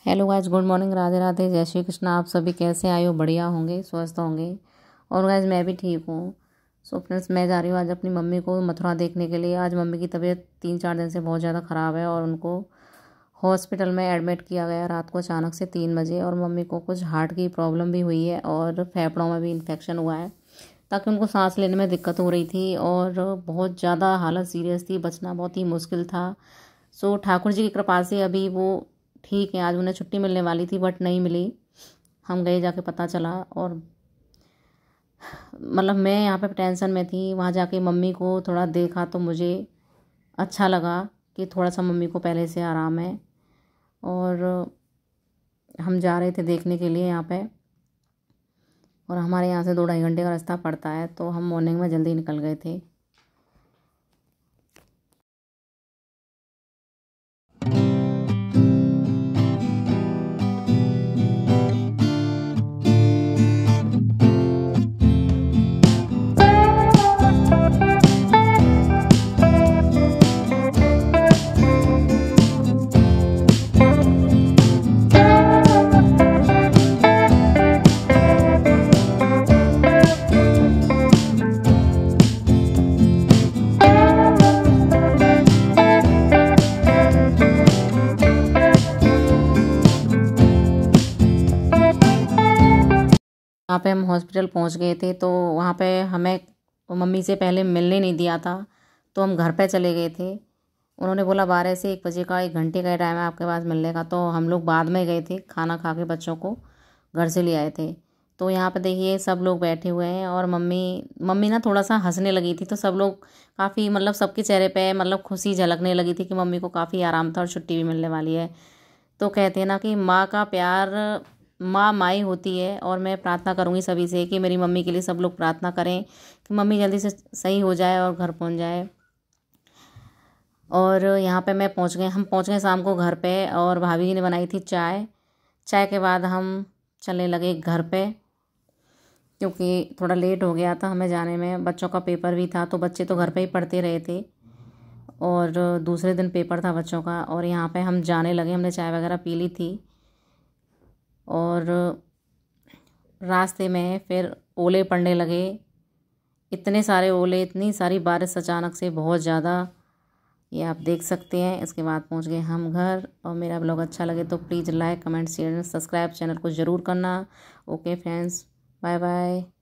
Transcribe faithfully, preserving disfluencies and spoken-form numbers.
Hello guys, good morning, Radhe Radhe, जय श्री कृष्ण। आप सभी कैसे आए हो? बढ़िया होंगे, स्वस्थ होंगे। और गाइज मैं भी ठीक हूँ। सो फ्रेंड्स, मैं जा रही हूँ आज अपनी मम्मी को मथुरा देखने के लिए। आज मम्मी की तबीयत तीन चार दिन से बहुत ज़्यादा ख़राब है और उनको हॉस्पिटल में एडमिट किया गया रात को अचानक से तीन बजे। और मम्मी को कुछ हार्ट की प्रॉब्लम भी हुई है और फेफड़ों में भी इन्फेक्शन हुआ है, ताकि उनको सांस लेने में दिक्कत हो रही थी और बहुत ज़्यादा हालत सीरियस थी, बचना बहुत ही मुश्किल था। सो ठाकुर जी की कृपा से अभी वो ठीक है। आज उन्हें छुट्टी मिलने वाली थी बट नहीं मिली। हम गए, जाके पता चला और मतलब मैं यहाँ पे टेंशन में थी। वहाँ जाके मम्मी को थोड़ा देखा तो मुझे अच्छा लगा कि थोड़ा सा मम्मी को पहले से आराम है। और हम जा रहे थे देखने के लिए यहाँ पे, और हमारे यहाँ से दो ढाई घंटे का रास्ता पड़ता है, तो हम मॉर्निंग में जल्दी निकल गए थे। वहाँ पे हम हॉस्पिटल पहुँच गए थे, तो वहाँ पे हमें मम्मी से पहले मिलने नहीं दिया था, तो हम घर पे चले गए थे। उन्होंने बोला बारह से एक बजे का एक घंटे का टाइम है आपके पास मिलने का, तो हम लोग बाद में गए थे। खाना खा के बच्चों को घर से ले आए थे। तो यहाँ पे देखिए सब लोग बैठे हुए हैं और मम्मी मम्मी ना थोड़ा सा हंसने लगी थी, तो सब लोग काफ़ी मतलब सबके चेहरे पे मतलब खुशी झलकने लगी थी कि मम्मी को काफ़ी आराम था और छुट्टी भी मिलने वाली है। तो कहते हैं ना कि माँ का प्यार, माँ माई होती है। और मैं प्रार्थना करूँगी सभी से कि मेरी मम्मी के लिए सब लोग प्रार्थना करें कि मम्मी जल्दी से सही हो जाए और घर पहुँच जाए। और यहाँ पे मैं पहुँच गए हम पहुँच गए शाम को घर पे, और भाभी जी ने बनाई थी चाय। चाय के बाद हम चलने लगे घर पे, क्योंकि थोड़ा लेट हो गया था हमें जाने में। बच्चों का पेपर भी था, तो बच्चे तो घर पे ही पढ़ते रहे थे और दूसरे दिन पेपर था बच्चों का। और यहाँ पे हम जाने लगे, हमने चाय वगैरह पी ली थी। और रास्ते में फिर ओले पड़ने लगे, इतने सारे ओले, इतनी सारी बारिश अचानक से, बहुत ज़्यादा, ये आप देख सकते हैं। इसके बाद पहुंच गए हम घर। और मेरा ब्लॉग अच्छा लगे तो please like, comment, share, subscribe channel को ज़रूर करना। Okay friends, bye bye.